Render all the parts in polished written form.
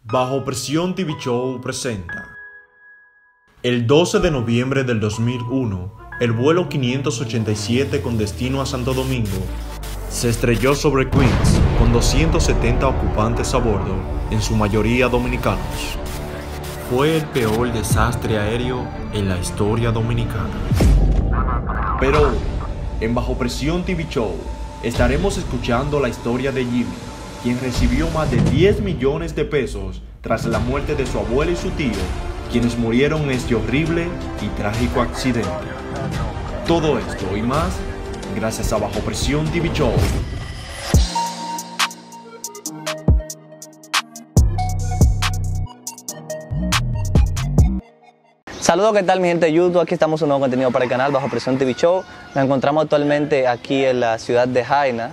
Bajo Presión TV Show presenta. El 12 de noviembre del 2001, el vuelo 587 con destino a Santo Domingo se estrelló sobre Queens con 270 ocupantes a bordo, en su mayoría dominicanos. Fue el peor desastre aéreo en la historia dominicana. Pero en Bajo Presión TV Show estaremos escuchando la historia de Jimmy, quien recibió más de 10 millones de pesos tras la muerte de su abuelo y su tío, quienes murieron en este horrible y trágico accidente. Todo esto y más gracias a Bajo Presión TV Show. Saludos, ¿qué tal mi gente de YouTube? Aquí estamos un nuevo contenido para el canal Bajo Presión TV Show. Nos encontramos actualmente aquí en la ciudad de Jaina,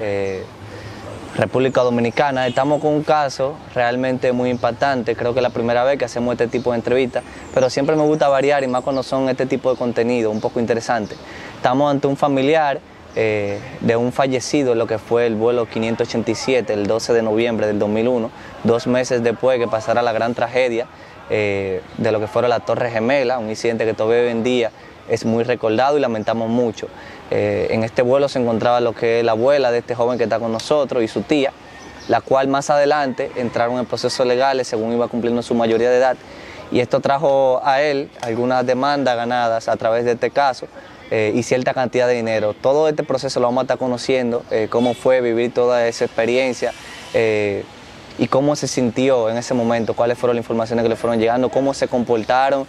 República Dominicana. Estamos con un caso realmente muy impactante. Creo que es la primera vez que hacemos este tipo de entrevistas, pero siempre me gusta variar y más cuando son este tipo de contenido un poco interesante. Estamos ante un familiar de un fallecido en lo que fue el vuelo 587 el 12 de noviembre del 2001, 2 meses después que pasara la gran tragedia de lo que fuera la Torre Gemela, un incidente que todavía hoy en día es muy recordado y lamentamos mucho. En este vuelo se encontraba lo que es la abuela de este joven que está con nosotros y su tía, la cual más adelante entraron en procesos legales según iba cumpliendo su mayoría de edad, y esto trajo a él algunas demandas ganadas a través de este caso y cierta cantidad de dinero. Todo este proceso lo vamos a estar conociendo, cómo fue vivir toda esa experiencia y cómo se sintió en ese momento, cuáles fueron las informaciones que le fueron llegando, cómo se comportaron,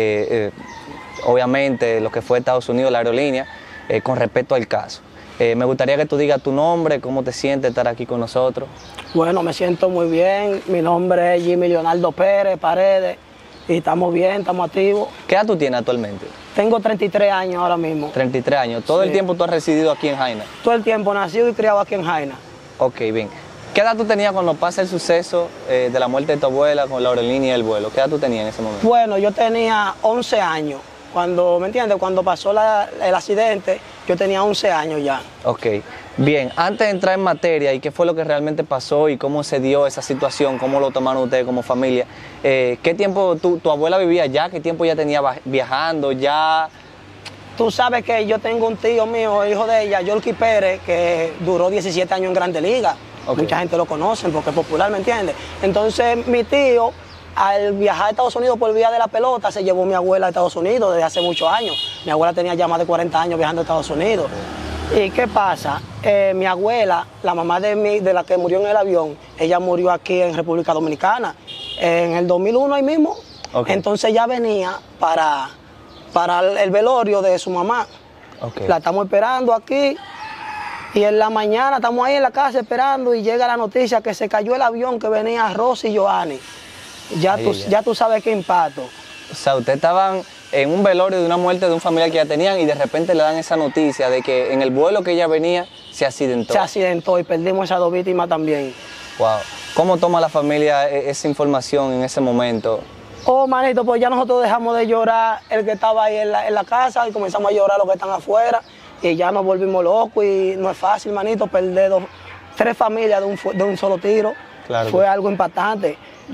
obviamente lo que fue Estados Unidos, la aerolínea, con respecto al caso. Me gustaría que tú digas tu nombre, cómo te sientes estar aquí con nosotros. Bueno, me siento muy bien. Mi nombre es Jimmy Leonardo Pérez Paredes y estamos bien, estamos activos. ¿Qué edad tú tienes actualmente? Tengo 33 años ahora mismo. 33 años. ¿Todo el tiempo tú has residido aquí en Jaina? Todo el tiempo nacido y criado aquí en Jaina. Ok, bien. ¿Qué edad tú tenías cuando pasa el suceso de la muerte de tu abuela con la aerolínea y el vuelo? ¿Qué edad tú tenías en ese momento? Bueno, yo tenía 11 años. Cuando, ¿me entiendes? Cuando pasó el accidente, yo tenía 11 años ya. Ok, bien. Antes de entrar en materia y qué fue lo que realmente pasó y cómo se dio esa situación, cómo lo tomaron ustedes como familia, ¿qué tiempo tu abuela vivía allá? ¿Qué tiempo ya tenía viajando ya? Tú sabes que yo tengo un tío mío, hijo de ella, Yorky Pérez, que duró 17 años en Grande Liga. Okay. Mucha gente lo conoce porque es popular, ¿me entiendes? Entonces mi tío, al viajar a Estados Unidos por vía de la pelota, se llevó a mi abuela a Estados Unidos desde hace muchos años. Mi abuela tenía ya más de 40 años viajando a Estados Unidos. ¿Y qué pasa? Mi abuela, la mamá de la que murió en el avión, ella murió aquí en República Dominicana, en el 2001 ahí mismo. Okay. Entonces ella venía para el velorio de su mamá. Okay. La estamos esperando aquí. Y en la mañana estamos ahí en la casa esperando y llega la noticia que se cayó el avión que venía Rosy y Joanny. Ya tú sabes qué impacto. O sea, ustedes estaban en un velorio de una muerte de un familiar que ya tenían y de repente le dan esa noticia de que en el vuelo que ella venía se accidentó. Se accidentó y perdimos esas 2 víctimas también. Wow. ¿Cómo toma la familia esa información en ese momento? Oh, manito, pues ya nosotros dejamos de llorar el que estaba ahí en la casa y comenzamos a llorar los que están afuera y ya nos volvimos locos y no es fácil, manito, perder 3 familias de un solo tiro. Claro. Fue algo impactante.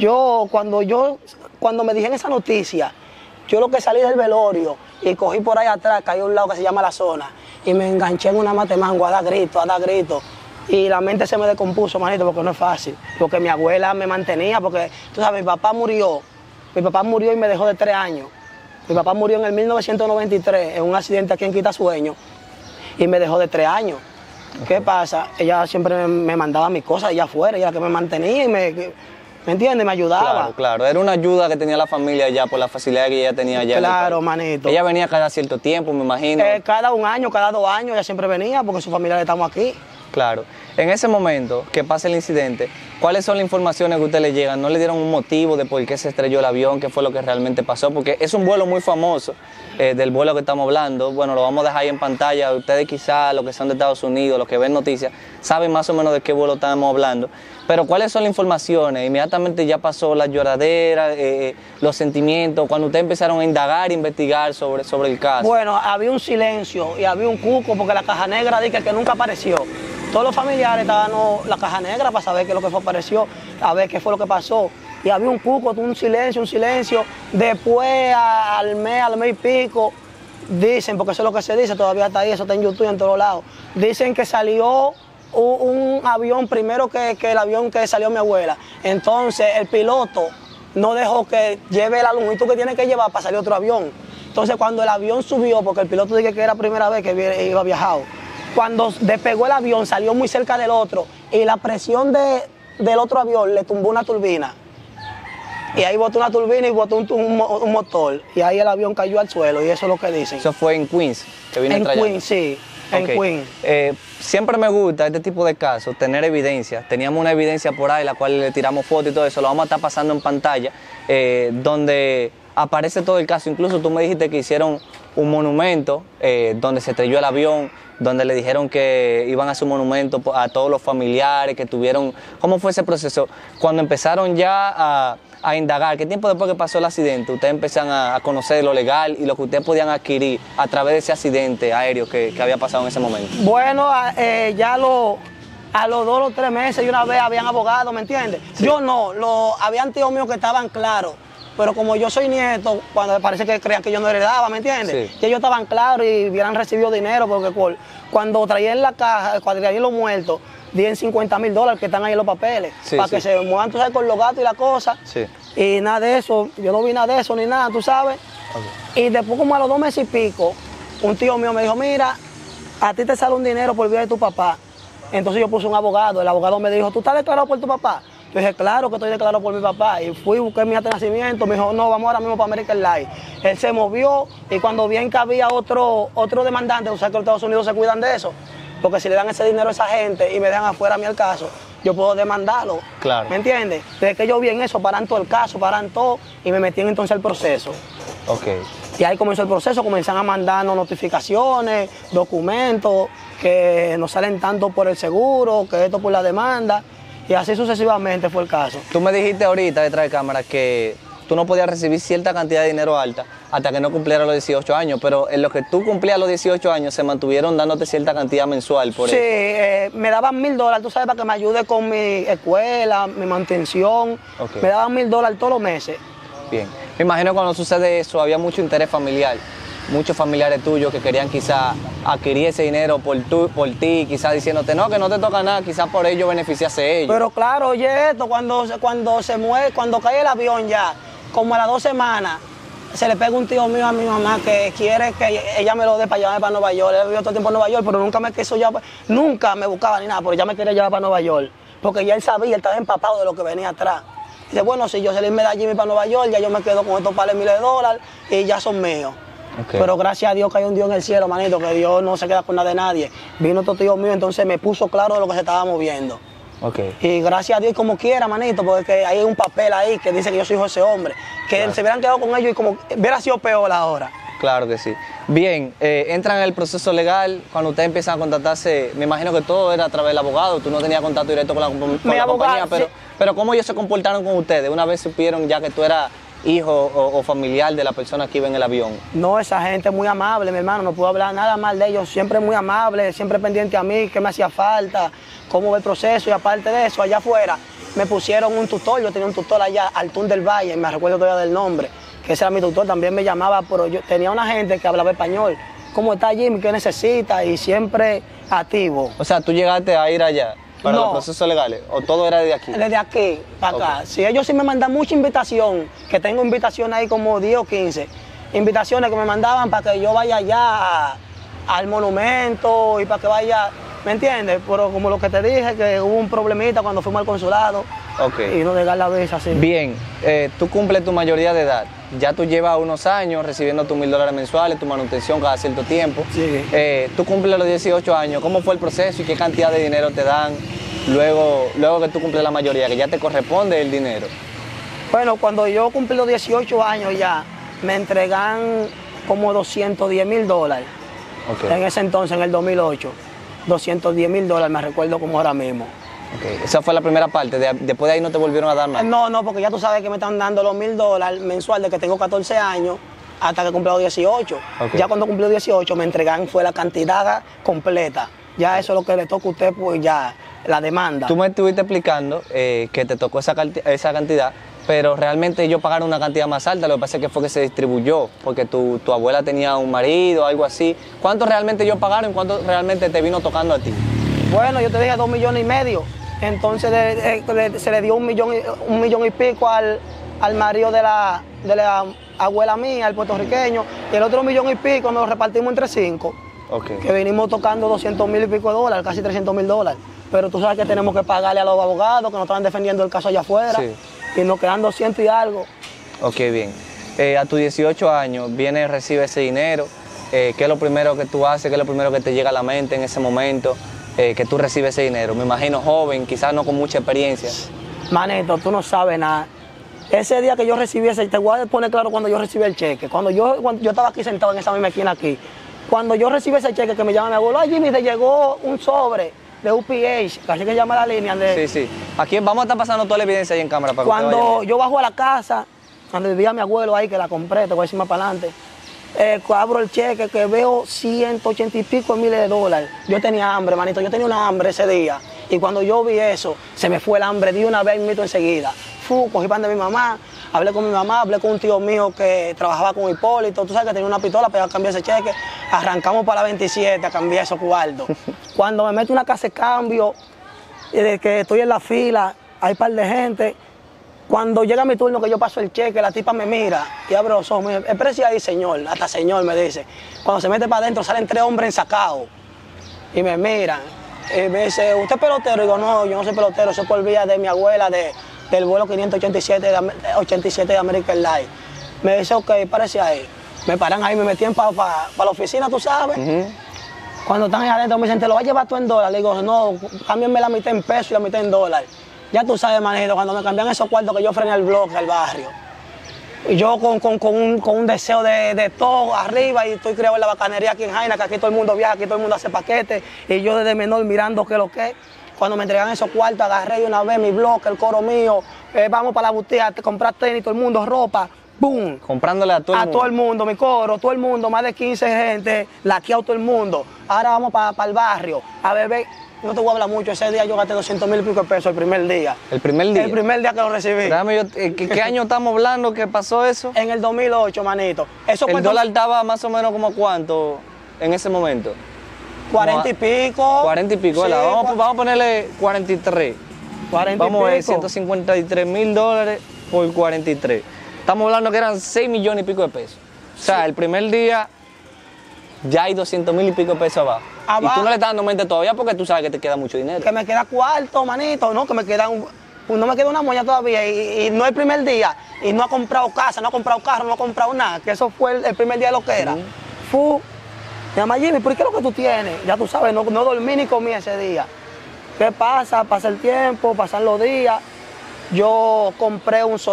Cuando me dijeron esa noticia, yo lo que salí del velorio y cogí por ahí atrás, caí a un lado que se llama La Zona y me enganché en una matemango a dar gritos. Y la mente se me descompuso, manito, porque no es fácil. Porque mi abuela me mantenía, porque tú sabes, mi papá murió y me dejó de 3 años. Mi papá murió en el 1993 en un accidente aquí en Quitasueño y me dejó de 3 años. Okay. ¿Qué pasa? Ella siempre me mandaba mis cosas allá afuera, ella que me mantenía y ¿me entiendes? Me ayudaba. Claro. Era una ayuda que tenía la familia allá por la facilidad que ella tenía allá. Claro, manito. Ella venía cada cierto tiempo, me imagino. Cada 1 año, cada 2 años, ella siempre venía porque su familia estamos aquí. Claro. En ese momento que pasa el incidente, ¿cuáles son las informaciones que a usted le llegan? ¿No le dieron un motivo de por qué se estrelló el avión? ¿Qué fue lo que realmente pasó? Porque es un vuelo muy famoso, del vuelo que estamos hablando. Bueno, lo vamos a dejar ahí en pantalla. Ustedes quizás, los que son de Estados Unidos, los que ven noticias, saben más o menos de qué vuelo estamos hablando. Pero ¿cuáles son las informaciones? Inmediatamente ya pasó la lloradera, los sentimientos, cuando ustedes empezaron a indagar, a investigar sobre el caso. Bueno, había un silencio y había un cuco porque la caja negra dice que nunca apareció. Todos los familiares estaban la caja negra para saber qué es lo que apareció, a ver qué fue lo que pasó. y había un cuco, un silencio, un silencio. Después, al mes y pico, dicen, porque eso es lo que se dice, todavía está ahí, eso está en YouTube en todos lados, dicen que salió un avión primero que el avión que salió mi abuela. Entonces, el piloto no dejó que lleve la longitud que tiene que llevar para salir otro avión. Entonces, cuando el avión subió, porque el piloto dice que era la primera vez que iba viajado, cuando despegó el avión, salió muy cerca del otro y la presión del otro avión le tumbó una turbina. Y ahí botó una turbina y botó un motor. Y ahí el avión cayó al suelo y eso es lo que dicen. Eso fue en Queens, que vino en Queens, sí. En Queens. Siempre me gusta este tipo de casos, tener evidencia. Teníamos una evidencia por ahí, la cual le tiramos fotos y todo eso. Lo vamos a estar pasando en pantalla, donde aparece todo el caso. Incluso tú me dijiste que hicieron un monumento donde se estrelló el avión, donde le dijeron que iban a hacer un monumento a todos los familiares que tuvieron. ¿Cómo fue ese proceso? Cuando empezaron ya a indagar, ¿qué tiempo después que pasó el accidente ustedes empezaron a conocer lo legal y lo que ustedes podían adquirir a través de ese accidente aéreo que había pasado en ese momento? Bueno, ya a los 2 o 3 meses y una vez habían abogados, ¿me entiendes? Sí. Yo no, habían tíos míos que estaban claros, pero como yo soy nieto, cuando parece que creían que yo no heredaba, ¿me entiendes? Sí. Y ellos estaban claros y hubieran recibido dinero, porque cuando traían la caja, cuando traían los muertos, dieron $50,000 que están ahí en los papeles, sí, para que se muevan, tú sabes, con los gatos y la cosa. Sí. Y nada de eso, yo no vi nada de eso ni nada, tú sabes. Okay. Y después, como a los 2 meses y pico, un tío mío me dijo, mira, a ti te sale un dinero por vida de tu papá. Entonces yo puse un abogado, el abogado me dijo, ¿tú estás declarado por tu papá? Yo dije, claro que estoy declarado por mi papá. Y fui, busqué mi acta de nacimiento, me dijo, no, vamos ahora mismo para American Life. Él se movió y cuando vi que había otro demandante, o sea que los Estados Unidos se cuidan de eso, porque si le dan ese dinero a esa gente y me dejan afuera a mí el caso, yo puedo demandarlo. Claro. ¿Me entiendes? Desde que yo vi en eso, paran todo el caso, paran todo y me metí entonces al proceso. Ok. Y ahí comenzó el proceso, comenzaron a mandarnos notificaciones, documentos que nos salen tanto por el seguro, que esto por la demanda, y así sucesivamente fue el caso. Tú me dijiste ahorita detrás de cámara que tú no podías recibir cierta cantidad de dinero alta hasta que no cumplieras los 18 años, pero en lo que tú cumplías los 18 años se mantuvieron dándote cierta cantidad mensual por eso. Sí, me daban $1,000, tú sabes, para que me ayude con mi escuela, mi mantención. Okay. Me daban $1,000 todos los meses. Bien. Me imagino que cuando sucede eso había mucho interés familiar, muchos familiares tuyos que querían quizás adquirir ese dinero por ti, quizás diciéndote, no, que no te toca nada, quizás por ello beneficiarse a ellos. Pero claro, oye esto, cuando se mueve, cuando cae el avión ya, como a las 2 semanas, se le pega un tío mío a mi mamá que quiere que ella me lo dé para llevarme para Nueva York. Él vivió todo el tiempo en Nueva York, pero nunca me quiso llevar, nunca me buscaba ni nada, pero ya me quería llevar para Nueva York, porque ya él sabía, él estaba empapado de lo que venía atrás. Dice, bueno, si yo salirme de allí para Nueva York, ya yo me quedo con estos pares miles de dólares y ya son míos. Okay. Pero gracias a Dios que hay un Dios en el cielo, manito, que Dios no se queda con nada de nadie. Vino otro tío mío, entonces me puso claro de lo que se estaba moviendo. Okay. Y gracias a Dios, como quiera, manito, porque hay un papel ahí que dice que yo soy hijo de ese hombre. Que claro, se hubieran quedado con ellos y como hubiera sido peor ahora. Claro que sí. Bien, entran en el proceso legal, cuando ustedes empiezan a contactarse, me imagino que todo era a través del abogado, tú no tenías contacto directo con la compañía, pero ¿cómo ellos se comportaron con ustedes? Una vez supieron ya que tú eras hijo o familiar de la persona que iba en el avión. No, esa gente es muy amable, mi hermano, no puedo hablar nada mal de ellos, siempre muy amable, siempre pendiente a mí, qué me hacía falta, cómo va el proceso, y aparte de eso, allá afuera me pusieron un tutor, yo tenía un tutor allá, Altún del Valle, me recuerdo todavía del nombre, que ese era mi tutor, también me llamaba, pero yo tenía una gente que hablaba español. ¿Cómo está Jimmy? ¿Qué necesita? Y siempre activo. O sea, ¿tú llegaste a ir allá para los procesos legales o todo era desde aquí? Desde aquí para acá. Sí, ellos sí me mandan mucha invitación, que tengo invitaciones ahí como 10 o 15. Invitaciones que me mandaban para que yo vaya allá al monumento y para que vaya, ¿me entiendes? Pero como lo que te dije, que hubo un problemita cuando fuimos al consulado. Okay. Y no negar la visa así. Bien, tú cumples tu mayoría de edad. Ya tú llevas unos años recibiendo tus $1,000 mensuales, tu manutención cada cierto tiempo. Sí. Tú cumples los 18 años. ¿Cómo fue el proceso y qué cantidad de dinero te dan luego que tú cumples la mayoría, que ya te corresponde el dinero? Bueno, cuando yo cumplí los 18 años ya, me entregan como $210,000. Okay. En ese entonces, en el 2008. $210,000, me recuerdo como ahora mismo. Okay. Esa fue la primera parte, después de ahí no te volvieron a dar más. No, porque ya tú sabes que me están dando los $1,000 mensual de que tengo 14 años hasta que cumplí los 18. Okay. Ya cuando cumplí los 18 me entregan fue la cantidad completa. Ya eso es lo que le toca a usted, pues ya, la demanda. Tú me estuviste explicando que te tocó esa cantidad pero realmente ellos pagaron una cantidad más alta, lo que pasa es que fue que se distribuyó, porque tu abuela tenía un marido, algo así. ¿Cuánto realmente ellos pagaron y cuánto realmente te vino tocando a ti? Bueno, yo te dije 2,5 millones. Entonces se le dio 1,5 millones al marido de la abuela mía, el puertorriqueño, y el otro 1,5 millones nos lo repartimos entre 5. Okay. Que venimos tocando 200,000 y pico de dólares, casi 300,000 dólares. Pero tú sabes que tenemos que pagarle a los abogados que nos están defendiendo el caso allá afuera. Sí. Y nos quedan 200 y algo. Ok, bien. A tus 18 años, vienes, recibes ese dinero. ¿Qué es lo primero que tú haces? ¿Qué es lo primero que te llega a la mente en ese momento que tú recibes ese dinero? Me imagino joven, quizás no con mucha experiencia. Manito, tú no sabes nada. Ese día que yo recibí ese, te voy a poner claro cuando yo recibí el cheque. Cuando yo estaba aquí sentado en esa misma esquina aquí. Cuando yo recibí ese cheque que me llama mi abuelo, ay Jimmy, te llegó un sobre de UPH, así que llama la línea de... Sí. Aquí vamos a estar pasando toda la evidencia ahí en cámara para que usted Cuando vaya. yo bajo a la casa, cuando vivía mi abuelo ahí, que la compré, te voy a decir más para adelante, abro el cheque que veo 180 y pico miles de dólares. Yo tenía hambre, manito, yo tenía una hambre ese día. Y cuando yo vi eso, se me fue el hambre de una vez mito enseguida. Cogí pan de mi mamá, hablé con mi mamá, hablé con un tío mío que trabajaba con Hipólito, tú sabes que tenía una pistola, pero cambié ese cheque. Arrancamos para la 27 a cambiar esos cuartos. Cuando me meto en una casa de cambio, de que estoy en la fila, hay un par de gente. Cuando llega mi turno que yo paso el cheque, la tipa me mira y abre los ojos. Me dice, espérese ahí, señor, hasta señor me dice. Cuando se mete para adentro salen 3 hombres ensacados y me miran. Y me dice, ¿usted es pelotero? Y digo, no, yo no soy pelotero, soy por vía de mi abuela del vuelo 587 de American Airlines. Me dice, ok, parece ahí. Me paran ahí, me metían para la oficina, tú sabes. Cuando están ahí adentro me dicen, ¿te lo vas a llevar tú en dólares? Le digo, no, cámbienme la mitad en pesos y la mitad en dólares. Ya tú sabes, manito, cuando me cambian esos cuartos que yo frené el bloque al barrio. Y yo con un deseo de todo arriba y estoy criado en la bacanería aquí en Jaina, que aquí todo el mundo viaja, aquí todo el mundo hace paquetes. Y yo desde menor mirando qué lo que es. Cuando me entregan esos cuartos, agarré de una vez mi bloque, el coro mío, vamos para la boutique, comprar tenis, todo el mundo, ropa. ¡Boom! Comprándole a todo el mundo. A todo el mundo, mi coro, todo el mundo, más de 15 gente, laqueado todo el mundo. Ahora vamos para el barrio a beber. No te voy a hablar mucho, ese día yo gasté 200,000 y pico de pesos el primer día. ¿El primer día? El primer día que lo recibí. ¿Qué año estamos hablando que pasó eso? En el 2008, manito. Eso ¿El dólar estaba más o menos como cuánto en ese momento? 40 y pico. 40 y pico, sí, vamos a ponerle 43. 40 y vamos a ver, pico. 153,000 dólares por 43. Estamos hablando que eran 6 millones y pico de pesos. O sea, el primer día ya hay 200,000 y pico de pesos abajo. Y tú no le estás dando mente todavía porque tú sabes que te queda mucho dinero. Que me queda cuarto, manito, no, que me queda no me queda una moña todavía y no el primer día. Y no ha comprado casa, no ha comprado carro, no ha comprado nada. Que eso fue el primer día de lo que era. Mi mamá, Jimmy, ¿por qué es lo que tú tienes? Ya tú sabes, no dormí ni comí ese día. ¿Qué pasa? Pasa el tiempo, pasan los días. Yo compré un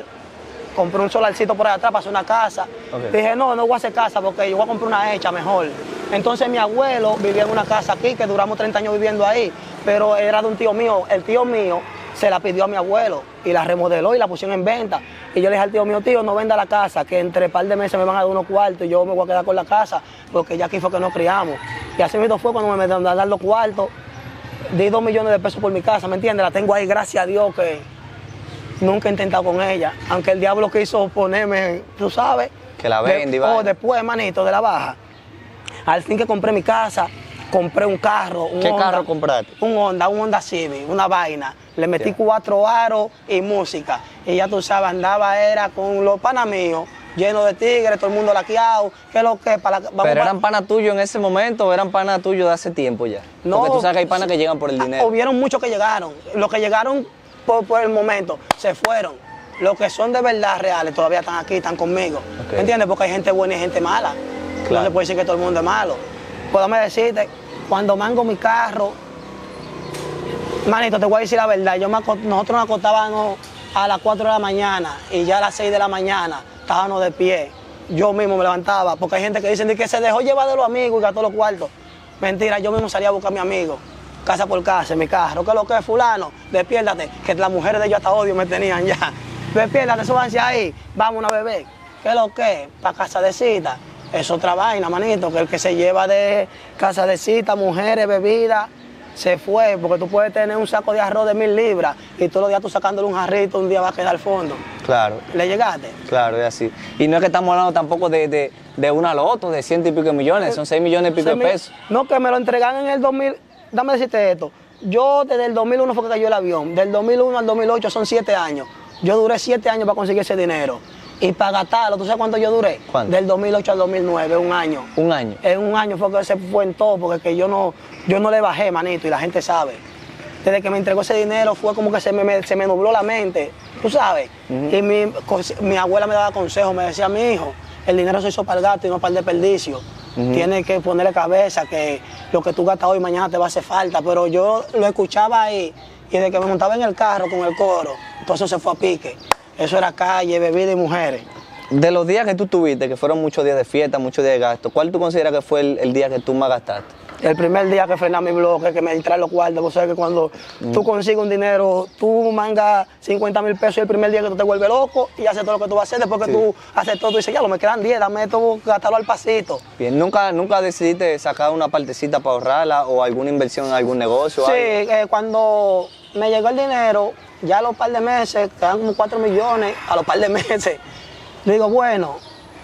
solarcito por allá atrás para hacer una casa. Okay. Dije, no voy a hacer casa porque yo voy a comprar una hecha mejor. Entonces mi abuelo vivía en una casa aquí, que duramos 30 años viviendo ahí, pero era de un tío mío. El tío mío se la pidió a mi abuelo y la remodeló y la pusieron en venta. Y yo le dije al tío mío, tío, no venda la casa, que entre un par de meses me van a dar unos cuartos y yo me voy a quedar con la casa, porque ya aquí fue que nos criamos. Y así mismo fue cuando me metieron a dar los cuartos. Di 2 millones de pesos por mi casa, ¿me entiendes? La tengo ahí, gracias a Dios, que nunca he intentado con ella. Aunque el diablo quiso ponerme, tú sabes. Que la vende, o después, manito, de la baja. Al fin que compré mi casa, compré un carro. ¿Qué carro compraste? Un Honda Civic, una vaina. Le metí 4 aros y música. Y ya tú sabes, era con los panas míos, llenos de tigres, todo el mundo laqueado. ¿Qué es lo que? ¿Pero eran panas tuyos en ese momento o eran panas tuyos de hace tiempo ya? No. Porque tú sabes que hay panas que llegan por el dinero. Hubieron muchos que llegaron. Los que llegaron por el momento se fueron. Los que son de verdad reales todavía están aquí, están conmigo. Okay. ¿Me entiendes? Porque hay gente buena y gente mala. Claro. No se puede decir que todo el mundo es malo. Puedo decirte, cuando mango mi carro, manito, te voy a decir la verdad, nosotros nos acostábamos a las 4 de la mañana y ya a las 6 de la mañana estábamos de pie. Yo mismo me levantaba, porque hay gente que dicen que se dejó llevar de los amigos y gastó los cuartos. Mentira, yo mismo salía a buscar a mi amigo, casa por casa, en mi carro. ¿Qué es lo que es, fulano? Despiértate, que las mujeres de ellos hasta odio me tenían ya. Despiértate, súbanse ahí, vámonos a beber. ¿Qué es lo que es? Para casa de cita. Es otra vaina, manito, que el que se lleva de casa de cita, mujeres, bebidas, se fue, porque tú puedes tener un saco de arroz de 1000 libras y todos los días tú sacándole un jarrito, un día va a quedar al fondo. Claro. ¿Le llegaste? Claro, es así. Y no es que estamos hablando tampoco de una loto, de 100 y pico de millones, son 6 millones y pico de pesos. No, que me lo entregan en el 2000, dame decirte esto, yo desde el 2001 fue que cayó el avión, del 2001 al 2008 son 7 años, yo duré 7 años para conseguir ese dinero. Y para gastarlo, ¿tú sabes cuánto yo duré? ¿Cuánto? Del 2008 al 2009, un año. ¿Un año? En un año fue que se fue en todo, porque que yo no le bajé, manito, y la gente sabe. Desde que me entregó ese dinero fue como que se me nubló la mente, tú sabes. Y mi abuela me daba consejos, me decía, mi hijo, el dinero se hizo para el gato y no para el desperdicio. Tienes que ponerle cabeza, que lo que tú gastas hoy mañana te va a hacer falta. Pero yo lo escuchaba ahí, y desde que me montaba en el carro con el coro, entonces se fue a pique. Eso era calle, bebida y mujeres. De los días que tú tuviste, que fueron muchos días de fiesta, muchos días de gasto, ¿cuál tú consideras que fue el día que tú más gastaste? El primer día que frené mi bloque, que me distrae los cuartos, vos sabes que cuando tú consigues un dinero, tú mangas 50,000 pesos el primer día que tú te vuelves loco y haces todo lo que tú vas a hacer. Después que tú haces todo, tú dices, ya, me quedan 10, dame esto, gastarlo al pasito. Bien, ¿nunca decidiste sacar una partecita para ahorrarla o alguna inversión en algún negocio? Sí, cuando me llegó el dinero, ya a los par de meses, quedan como 4 millones a los par de meses. Digo, bueno,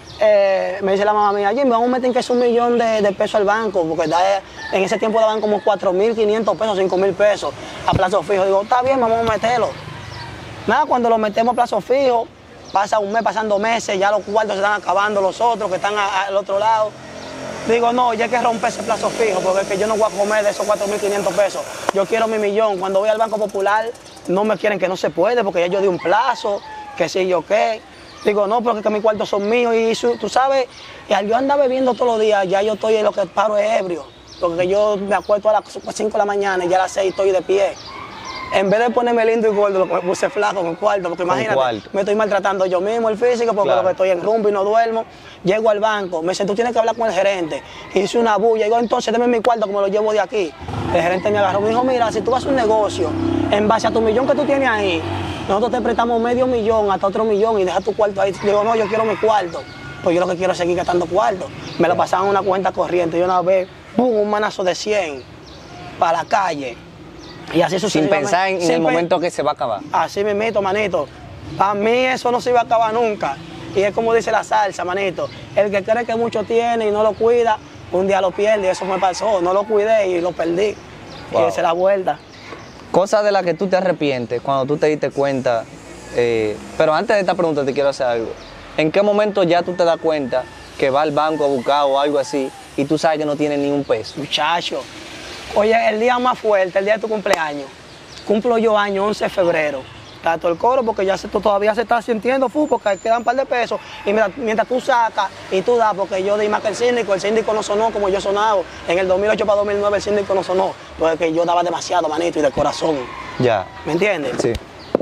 me dice la mamá mía, Jimmy, vamos a meter que es 1 millón de pesos al banco, porque en ese tiempo daban como 4.500 pesos, 5.000 pesos a plazo fijo. Digo, está bien, vamos a meterlo. Nada, cuando lo metemos a plazo fijo, pasa un mes, pasan 2 meses, ya los cuartos se están acabando, los otros que están al otro lado. Digo, no, ya hay que romper ese plazo fijo, porque es que yo no voy a comer de esos 4.500 pesos. Yo quiero mi millón. Cuando voy al Banco Popular, no me quieren, que no se puede, porque ya yo di un plazo, que sí, yo qué. Digo, no, porque que mis cuartos son míos y tú sabes, y al yo andar bebiendo todos los días, ya yo estoy en lo que paro es ebrio. Porque yo me acuesto a las 5 de la mañana y ya a las 6 estoy de pie. En vez de ponerme lindo y gordo, lo que me puse flaco con cuarto, porque imagínate, me estoy maltratando yo mismo el físico, porque lo que estoy en rumbo y no duermo. Llego al banco, me dicen, tú tienes que hablar con el gerente. Hice una bulla, digo, entonces deme mi cuarto como lo llevo de aquí. El gerente me agarró, me dijo, mira, si tú vas a un negocio, en base a tu millón que tú tienes ahí, nosotros te prestamos medio millón hasta otro millón y deja tu cuarto ahí. Digo, no, yo quiero mi cuarto, pues yo lo que quiero es seguir gastando cuarto. Me lo pasaban a una cuenta corriente y una vez, ¡pum!, un manazo de 100 para la calle. Y así sin pensar en el momento que se va a acabar. Así mismito, manito. Para mí eso no se iba a acabar nunca. Y es como dice la salsa, manito. El que cree que mucho tiene y no lo cuida, un día lo pierde. Eso me pasó. No lo cuidé y lo perdí. Wow. Y esa es la vuelta. Cosas de las que tú te arrepientes cuando tú te diste cuenta. Pero antes de esta pregunta te quiero hacer algo. ¿En qué momento ya tú te das cuenta que va al banco a buscar o algo así y tú sabes que no tienes ni un peso? Muchacho. Oye, el día más fuerte, el día de tu cumpleaños. Cumplo yo año 11 de febrero. Está todo el coro porque ya todavía se está sintiendo, porque quedan un par de pesos. Y mientras tú sacas y tú das, porque yo di más que el síndico no sonó como yo sonaba. En el 2008 para 2009 el síndico no sonó, porque yo daba demasiado, manito, y de corazón. Ya. ¿Me entiendes? Sí.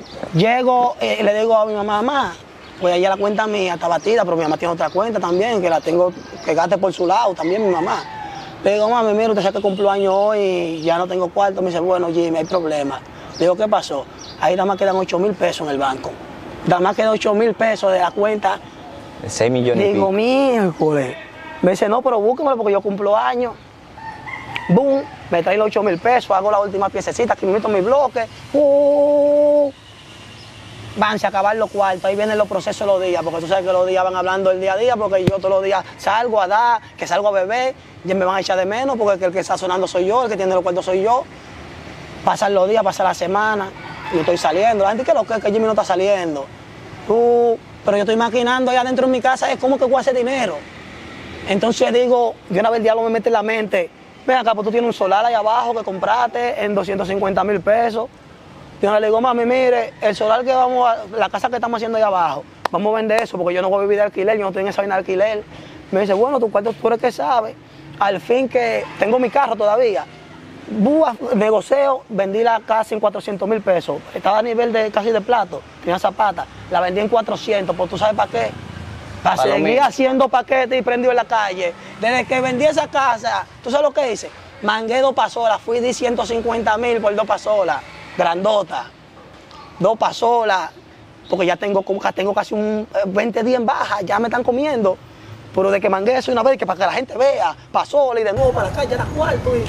Llego y le digo a mi mamá, pues allá la cuenta mía está batida, pero mi mamá tiene otra cuenta también, que la tengo que gaste por su lado también mi mamá. Le digo, mami, mira, usted sabe que cumplo años hoy y ya no tengo cuarto. Me dice, bueno, Jimmy, hay problema. Le digo, ¿qué pasó? Ahí nada más quedan 8.000 pesos en el banco. Nada más quedan 8.000 pesos de la cuenta. De 6 millones. Digo, miércoles. Me dice, no, pero búsquemelo porque yo cumplo años. Boom, me trae los 8.000 pesos, hago la última piececita, que me meto en mi bloque. Van a acabar los cuartos, ahí vienen los procesos de los días, porque tú sabes que los días van hablando el día a día, porque yo todos los días salgo a dar, que salgo a beber, y me van a echar de menos, porque el que está sonando soy yo, el que tiene los cuartos soy yo. Pasan los días, pasa la semana, yo estoy saliendo. La gente que lo que Jimmy no está saliendo. Pero yo estoy maquinando allá adentro en mi casa, es como que voy a hacer dinero. Entonces digo, yo una vez el diablo me mete en la mente, ven acá, pues tú tienes un solar allá abajo que compraste en 250,000 pesos. Yo le digo, mami, mire, el solar que la casa que estamos haciendo allá abajo, vamos a vender eso porque yo no voy a vivir de alquiler, yo no tengo esa vaina de alquiler. Me dice, bueno, tu cuarto tú eres que sabes. Al fin que tengo mi carro todavía. Negocio, vendí la casa en 400,000 pesos. Estaba a nivel de casi de plato, tenía zapata. La vendí en 400, pues tú sabes para qué. Para seguir haciendo paquetes y prendido en la calle. Desde que vendí esa casa, ¿tú sabes lo que hice? Mangué 2 pasolas, fui di 150,000 por 2 pasolas. Grandota, 2 pasolas, porque ya tengo casi un 20 días en baja, ya me están comiendo. Pero de que mangué eso una vez, que para que la gente vea, pasola y de nuevo para la calle, era cuarto.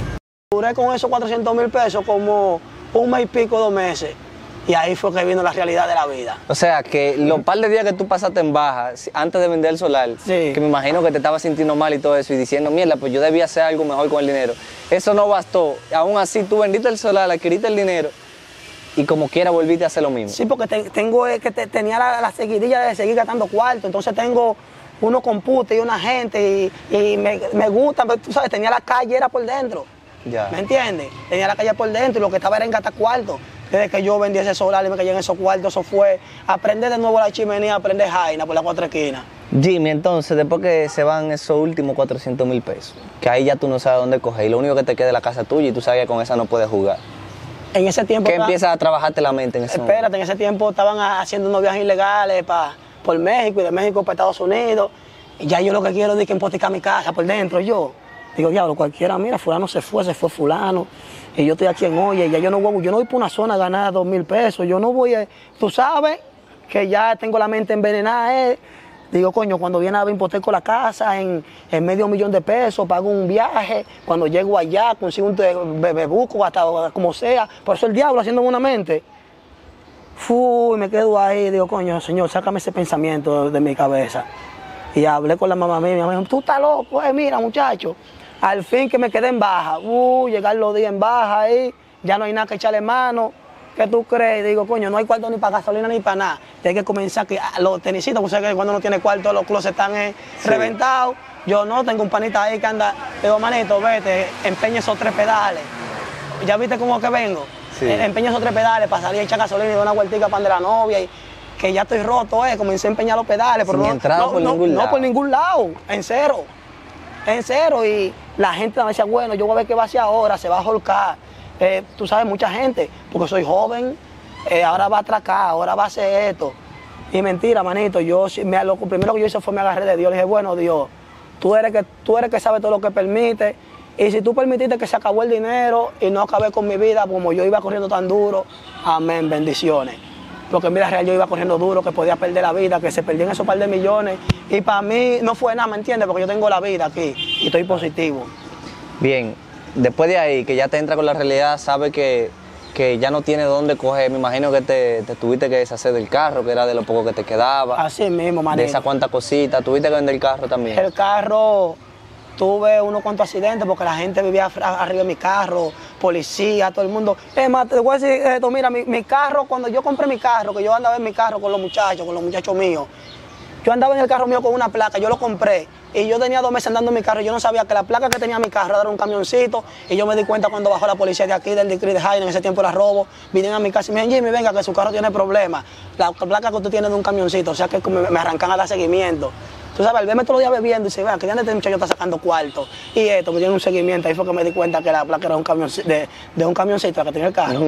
Duré con esos 400,000 pesos como un mes y pico, 2 meses. Y ahí fue que vino la realidad de la vida. O sea, que los par de días que tú pasaste en baja, antes de vender el solar, Sí. que me imagino que te estabas sintiendo mal y todo eso, y diciendo, mierda, pues yo debía hacer algo mejor con el dinero. Eso no bastó. Aún así, tú vendiste el solar, adquiriste el dinero, y como quiera volviste a hacer lo mismo. Sí, porque tenía la seguidilla de seguir gastando cuarto. Entonces tengo unos computes y una gente y me gustan, pero tú sabes, tenía la calle era por dentro. Ya. ¿Me entiendes? Tenía la calle por dentro y lo que estaba era en gastar cuarto. Desde que yo vendí ese solar y me cayé en esos cuartos, eso fue aprender de nuevo la chimenea, aprender jaina por las 4 esquinas. Jimmy, entonces, después que se van esos últimos 400,000 pesos, que ahí ya tú no sabes dónde coger, y lo único que te queda es la casa tuya y tú sabes que con esa no puedes jugar. En ese tiempo... ¿Qué empieza a trabajarte la mente en ese momento? Espérate, en ese tiempo estaban haciendo unos viajes ilegales por México y de México para Estados Unidos. Y ya yo lo que quiero es que empoticar mi casa por dentro. Yo digo, diablo, cualquiera, mira, fulano se fue fulano. Y yo estoy aquí en Oye, ya yo no voy por una zona a ganar 2,000 pesos. Yo no voy tú sabes que ya tengo la mente envenenada. Digo, coño, cuando viene a ver, hipoteco la casa en $500,000 de pesos, pago un viaje. Cuando llego allá, consigo me busco hasta como sea. Por eso el diablo haciéndome una mente. Fui, me quedo ahí. Digo, coño, señor, sácame ese pensamiento de mi cabeza. Y hablé con la mamá mía. Mi mamá me dijo, tú estás loco, mira, muchacho. Al fin que me quedé en baja. Llegar los días en baja ahí. Ya no hay nada que echarle mano. ¿Qué tú crees? Digo, coño, no hay cuarto ni para gasolina ni para nada. Tienes que comenzar que los tenisitos, porque sabes que cuando uno tiene cuarto los closets están reventados. Yo no, tengo un panita ahí que anda. Digo, manito, vete, empeña esos 3 pedales. ¿Ya viste cómo que vengo? Sí. Empeña esos 3 pedales para salir a echar gasolina y dar una vueltica para de la novia. Y que ya estoy roto, comencé a empeñar los pedales. Pero Sin entrada por ningún lado. No por ningún lado, en cero. En cero. Y la gente me decía, bueno, yo voy a ver qué va a hacer ahora, se va a holcar. Tú sabes, mucha gente, porque soy joven, ahora va a atracar, ahora va a hacer esto. Y mentira, manito, lo primero que yo hice fue me agarré de Dios. Le dije, bueno, Dios, tú eres que sabes todo lo que permite. Y si tú permitiste que se acabó el dinero y no acabé con mi vida como yo iba corriendo tan duro, amén, bendiciones. Porque en vida real yo iba corriendo duro, que podía perder la vida, que se perdían esos par de millones. Y para mí no fue nada, ¿me entiendes? Porque yo tengo la vida aquí y estoy positivo. Bien, después de ahí, que ya te entra con la realidad, sabes que ya no tienes dónde coger. Me imagino que te tuviste que deshacer del carro, que era de lo poco que te quedaba. Así mismo, manito. De esas cuantas cositas. ¿Tuviste que vender el carro también? El carro, tuve unos cuantos accidentes porque la gente vivía arriba de mi carro, policía, todo el mundo. Es más, te voy a decir esto, mira, mi carro, cuando yo compré mi carro, que yo andaba en mi carro con los muchachos míos, yo andaba en el carro mío con una placa, yo lo compré. Y yo tenía 2 meses andando en mi carro y yo no sabía que la placa que tenía mi carro era un camioncito. Y yo me di cuenta cuando bajó la policía de aquí, del distrito de Jaina, en ese tiempo era robo. Vinieron a mi casa y me dijeron, Jimmy, venga, que su carro tiene problemas. La placa que usted tiene de un camioncito, o sea que me arrancan a dar seguimiento. Tú sabes, al verme todos los días bebiendo y dice, vea, que ya este muchacho está sacando cuarto. Y esto, me tiene un seguimiento. Ahí fue que me di cuenta que la placa era de un camioncito que tenía el carro.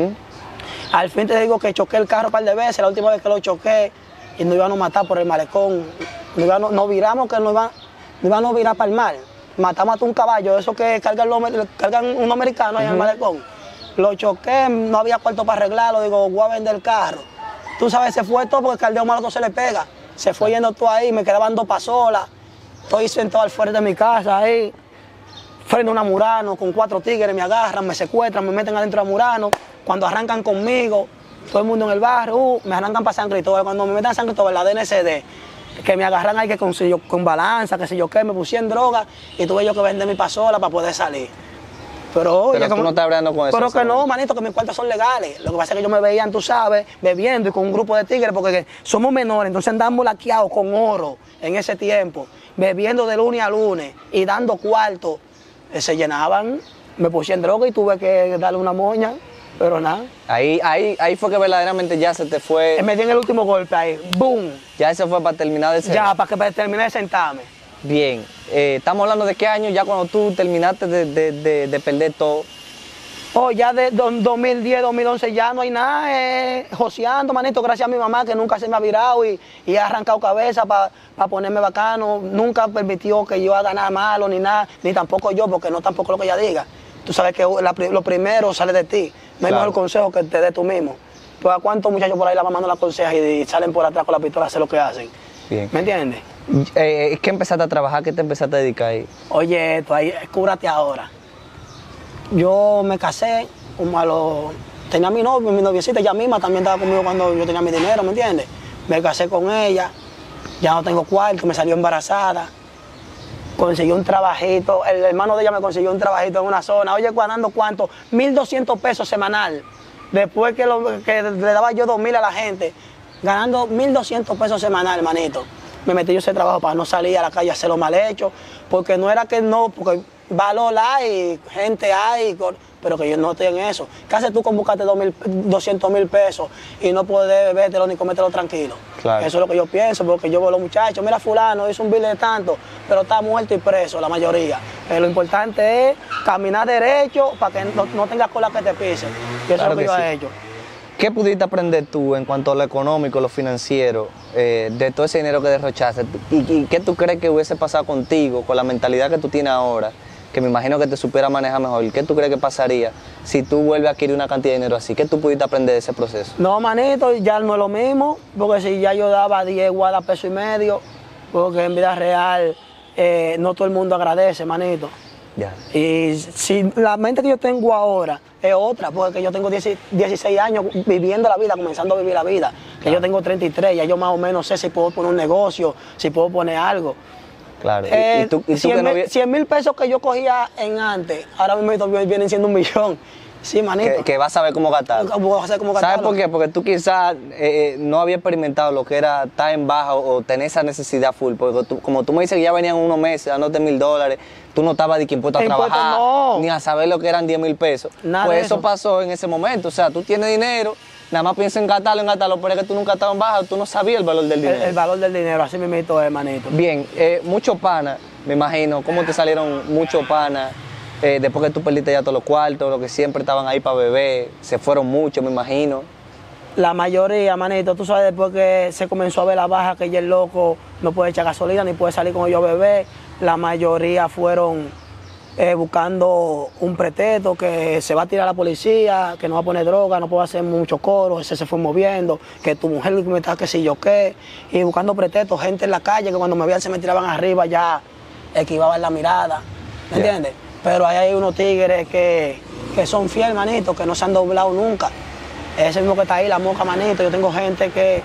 Al fin te digo que choqué el carro un par de veces. La última vez que lo choqué y nos iban a matar por el malecón. Nos viramos que nos iban a virar para el mar. Matamos a un caballo, eso que cargan unos americanos allá en el malecón. Lo choqué, no había cuarto para arreglarlo, digo, voy a vender el carro. Tú sabes, se fue todo porque el caldeo malo se le pega. Se fue yendo todo ahí, me quedaban 2 pasolas. Estoy sentado al fuerte de mi casa ahí, frente a una Murano con 4 tigres, me agarran, me secuestran, me meten adentro de Murano. Cuando arrancan conmigo, todo el mundo en el barrio, me arrancan para San Cristóbal. Cuando me meten a San Cristóbal, la DNCD, que me agarran ahí que con balanza, que sé yo qué, me pusieron droga y tuve yo que vender mi pasola para poder salir. Pero tú no estás hablando con eso. Pero que no, manito, que mis cuartos son legales. Lo que pasa es que ellos me veían, tú sabes, bebiendo y con un grupo de tigres, porque somos menores, entonces andamos laqueados con oro en ese tiempo, bebiendo de lunes a lunes y dando cuartos. Se llenaban, me pusieron droga y tuve que darle una moña. Pero nada. Ahí fue que verdaderamente ya se te fue. Me di en el último golpe ahí, boom. Ya eso fue para terminar de ser. Ya, para terminar de sentarme. Bien, estamos hablando de qué año, ya cuando tú terminaste de perder todo. Oh, ya de 2010, 2011 ya no hay nada, joseando, manito, gracias a mi mamá que nunca se me ha virado y ha arrancado cabeza para ponerme bacano. Nunca permitió que yo haga nada malo ni nada, ni tampoco yo, porque no tampoco lo que ella diga. Tú sabes que lo primero sale de ti. No hay mejor consejo que te dé tú mismo. Pues a cuántos muchachos por ahí la mamá no la aconseja y salen por atrás con la pistola a hacer lo que hacen. Bien. ¿Me entiendes? ¿Qué empezaste a trabajar? ¿Qué te empezaste a dedicar ahí? Oye, tú ahí, cúbrate ahora. yo me casé, como a los... Tenía mi novio, mi noviecita, ella misma también estaba conmigo cuando yo tenía mi dinero, ¿me entiendes? Me casé con ella, ya no tengo cuarto, me salió embarazada. Conseguí un trabajito, el hermano de ella me consiguió un trabajito en una zona. Oye, ganando ¿cuánto? 1.200 pesos semanal. Después que le daba yo 2.000 a la gente, ganando 1.200 pesos semanal, hermanito. Me metí yo ese trabajo para no salir a la calle a hacer lo mal hecho, porque no era que no, porque valor hay, gente hay, pero que yo no estoy en eso. ¿Qué haces tú con buscarte 200.000 pesos y no poder bebértelo ni comértelo tranquilo? Claro. Eso es lo que yo pienso, porque yo veo a los muchachos, mira fulano, hizo un bill de tanto, pero está muerto y preso, la mayoría. Lo importante es caminar derecho para que no tengas cola que te pise. Y eso Claro es lo que yo sí. he hecho. ¿Qué pudiste aprender tú en cuanto a lo económico, lo financiero, de todo ese dinero que derrochaste? ¿Y qué tú crees que hubiese pasado contigo, con la mentalidad que tú tienes ahora, que me imagino que te supiera manejar mejor? ¿Qué tú crees que pasaría si tú vuelves a adquirir una cantidad de dinero así? ¿Qué tú pudiste aprender de ese proceso? No, manito, ya no es lo mismo, porque si ya yo daba 10 guadas peso y medio, porque en vida real no todo el mundo agradece, manito. Ya. Y si la mente que yo tengo ahora es otra, porque yo tengo 16 años viviendo la vida, comenzando a vivir la vida, que yo tengo 33, ya yo más o menos sé si puedo poner un negocio, si puedo poner algo. Claro. 100.000 pesos que yo cogía en antes, ahora mismo vienen siendo 1.000.000. Sí, manito. Que vas a ver cómo gastar. ¿Sabes por qué? Porque tú quizás no habías experimentado lo que era estar en baja o tener esa necesidad full. Porque como tú me dices que ya venían unos meses dándote $1.000, tú no estabas de que impuesto a trabajar, no, ni a saber lo que eran 10.000 pesos. Nada pues de eso pasó en ese momento. O sea, tú tienes dinero, nada más piensas en gastarlo, pero es que tú nunca estabas en baja, tú no sabías el valor del dinero. El valor del dinero, así mismo es, manito. Bien, muchos panas, me imagino, ¿cómo te salieron muchos panas? Después que tú perdiste ya todos los cuartos, los que siempre estaban ahí para beber, se fueron muchos, me imagino. La mayoría, manito, tú sabes, después que se comenzó a ver la baja, que ya el loco no puede echar gasolina ni puede salir con ellos a beber, la mayoría fueron buscando un pretexto, que se va a tirar la policía, que no va a poner droga, no puede hacer mucho coro, ese se fue moviendo, que tu mujer me está que si yo qué, y buscando pretextos, gente en la calle que cuando me veían se me tiraban arriba ya esquivaban la mirada, ¿me entiendes? Pero ahí hay unos tigres que son fieles, manito, que no se han doblado nunca. Ese mismo que está ahí, la Moca, manito. Yo tengo gente que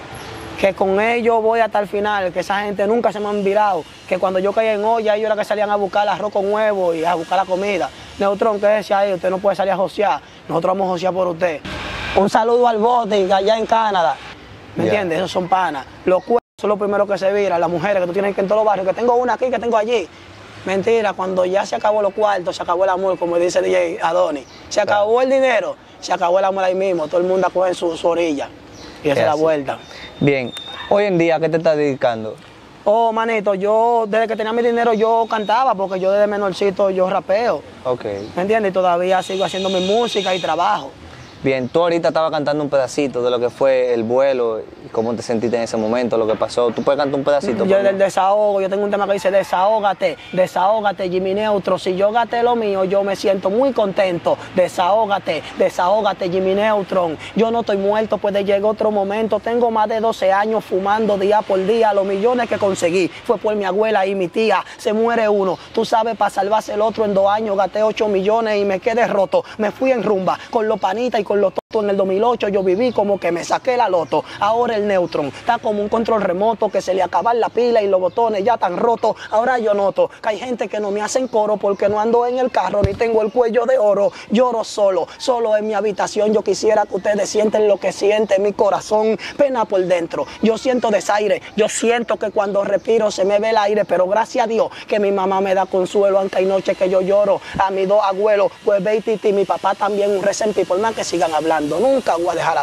con ellos voy hasta el final, que esa gente nunca se me han virado. Que cuando yo caía en olla, ellos eran que salían a buscar el arroz con huevo y a buscar la comida. Neutrón, que decía ahí, usted no puede salir a josear, nosotros vamos a josear por usted. Un saludo al bote allá en Canadá, ¿me entiendes? Esos son panas. Los cuernos son los primeros que se viran, las mujeres que tú tienes que en todos los barrios, que tengo una aquí, que tengo allí. Mentira, cuando ya se acabó los cuartos, se acabó el amor, como dice DJ Adonis. Se acabó el dinero, se acabó el amor ahí mismo. Todo el mundo a coger su orilla y hacer la vuelta. Bien, hoy en día, ¿a qué te estás dedicando? Oh, manito, yo desde que tenía mi dinero yo cantaba, porque yo desde menorcito yo rapeo. Ok. ¿Me entiendes? Y todavía sigo haciendo mi música y trabajo. Bien, tú ahorita estabas cantando un pedacito de lo que fue el vuelo y cómo te sentiste en ese momento, lo que pasó. ¿Tú puedes cantar un pedacito? Yo del desahogo, yo tengo un tema que dice desahógate, desahógate, Jimmy Neutron. Si yo gasté lo mío, yo me siento muy contento. Desahógate, desahógate, Jimmy Neutron. Yo no estoy muerto, puede llegar otro momento. Tengo más de 12 años fumando día por día. Los millones que conseguí fue por mi abuela y mi tía. Se muere uno, tú sabes, para salvarse el otro en 2 años. Gasté 8 millones y me quedé roto. Me fui en rumba con los panitas y con los totos. En el 2008 yo viví como que me saqué la loto. Ahora el Neutron está como un control remoto, que se le acaban la pila y los botones ya están rotos. Ahora yo noto que hay gente que no me hacen coro porque no ando en el carro ni tengo el cuello de oro. Lloro solo en mi habitación. Yo quisiera que ustedes sienten lo que siente mi corazón, pena por dentro. Yo siento desaire, yo siento que cuando respiro se me ve el aire, pero gracias a Dios que mi mamá me da consuelo, aunque hay noches que yo lloro. A mis 2 abuelos, pues ve y Titi, mi papá también un resentí, por más que sigan hablando. Nunca voy a dejar a...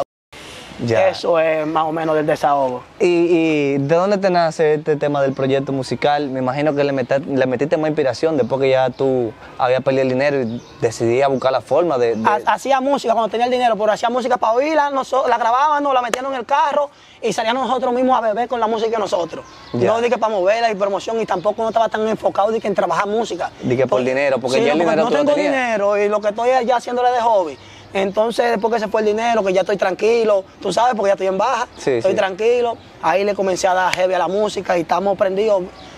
Ya. Eso es más o menos del desahogo. ¿Y de dónde te nace este tema del proyecto musical? Me imagino que le metiste más inspiración después que ya tú habías perdido el dinero y decidías buscar la forma de... Hacía música cuando tenía el dinero, pero hacía música para oírla, la grabábamos, la metíamos en el carro y salíamos nosotros mismos a beber con la música de nosotros. Ya. No dije para moverla y promoción, y tampoco no estaba tan enfocado de que en trabajar música. Dije por dinero, porque ya el dinero no tú lo tengo tenías. dinero y lo que estoy es ya haciéndole de hobby. Entonces, después que se fue el dinero, que ya estoy tranquilo, tú sabes, porque ya estoy en baja, Sí, estoy sí. tranquilo, ahí le comencé a dar heavy a la música y estamos prendidos.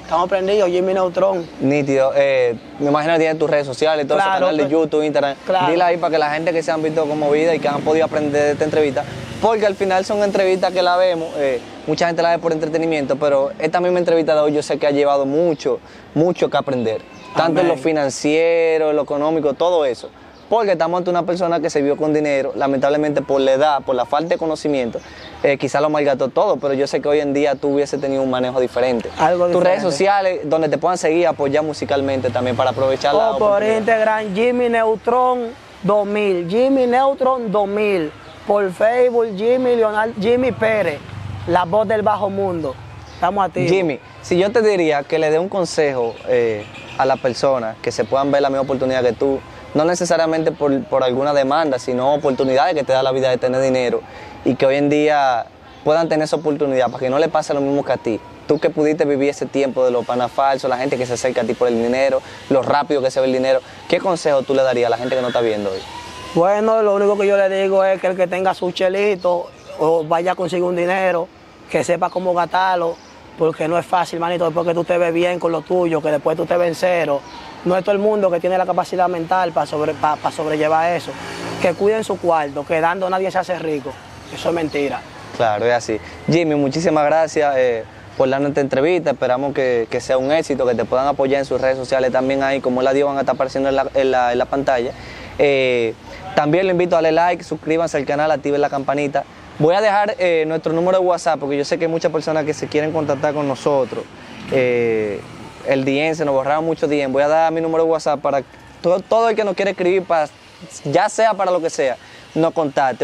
Estamos prendidos, Jimmy Neutron. Nítido. Me imagino que tienes tus redes sociales, todo Claro, ese canal de YouTube, Instagram. claro. Dile ahí para que la gente que se han visto conmovida y que han podido aprender de esta entrevista, porque al final son entrevistas que la vemos, mucha gente la ve por entretenimiento, pero esta misma entrevista de hoy yo sé que ha llevado mucho que aprender. Tanto en lo financiero, en lo económico, todo eso. Porque estamos ante una persona que se vio con dinero, lamentablemente por la edad, por la falta de conocimiento, quizás lo malgastó todo, pero yo sé que hoy en día tú hubiese tenido un manejo diferente. Algo Tus diferente. redes sociales, donde te puedan seguir, apoyar musicalmente también para aprovechar la O por oportunidad. Instagram, Jimmy Neutron 2000, Jimmy Neutron 2000. Por Facebook, Jimmy Pérez, la voz del bajo mundo. Estamos activos. Jimmy, si yo te diría que le dé un consejo a las personas que se puedan ver la misma oportunidad que tú, no necesariamente por alguna demanda, sino oportunidades que te da la vida de tener dinero y que hoy en día puedan tener esa oportunidad para que no le pase lo mismo que a ti. Tú que pudiste vivir ese tiempo de los panas falsos, la gente que se acerca a ti por el dinero, lo rápido que se ve el dinero, ¿qué consejo tú le darías a la gente que no está viendo hoy? Bueno, lo único que yo le digo es que el que tenga su chelito o vaya a conseguir un dinero, que sepa cómo gastarlo, porque no es fácil, manito, después que tú te ves bien con lo tuyo, que después tú te ves en cero. No es todo el mundo que tiene la capacidad mental para sobrellevar eso. Que cuiden su cuarto, que dando nadie se hace rico. Eso es mentira. Claro, es así. Jimmy, muchísimas gracias por darnos esta entrevista. Esperamos que sea un éxito, que te puedan apoyar en sus redes sociales también ahí, como la dio, van a estar apareciendo en la pantalla. También le invito a darle like, suscríbanse al canal, activen la campanita. Voy a dejar nuestro número de WhatsApp, porque yo sé que hay muchas personas que se quieren contactar con nosotros. El DM, se nos borraron muchos DM. Voy a dar mi número de WhatsApp para todo el que nos quiere escribir, ya sea para lo que sea, nos contacte.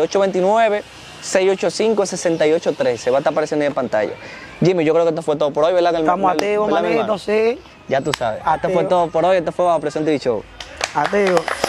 829-685-6813. Va a estar apareciendo en pantalla. Jimmy, yo creo que esto fue todo por hoy, ¿verdad? Estamos activos, ¿verdad, mi manito, hermano? sí. Ya tú sabes. Esto Activo. fue todo por hoy. Esto fue Bajo Presión TV Show. Activo.